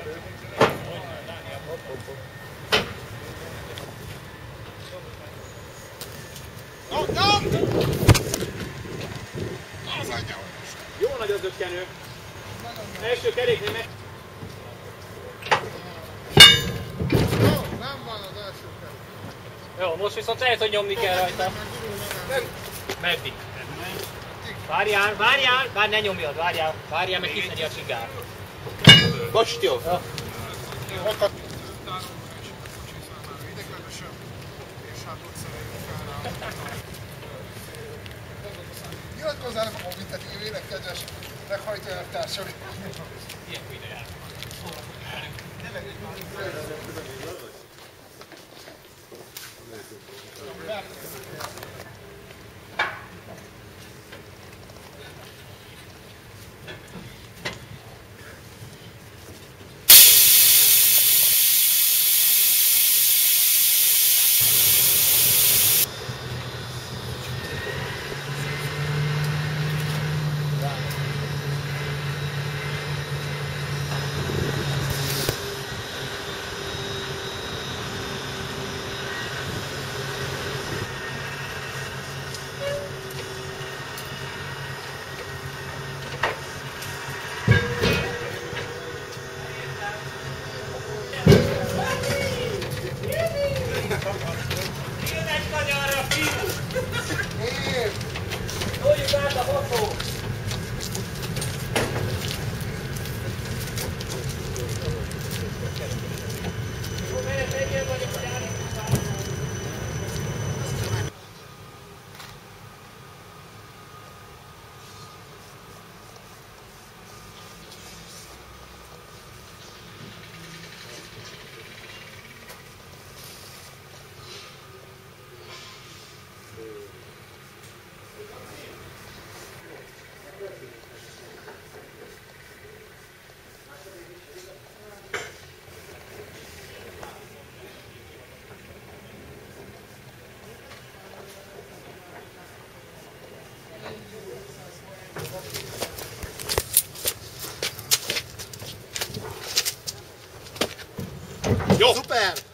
Jó nagy az ötkenő. Első keréknél meg... Nem van az első kerék. Jó, most viszont lehet, hogy nyomni kell rajta. Meddig? Várjál, várj, ne nyomjad, várjál, meg kiszedi a csigát. Most jó. Ja. Nyilatkozzának a MaViTE tévének, kedves meghajtójának társai. Ilyen videóját. Jó! Szuper!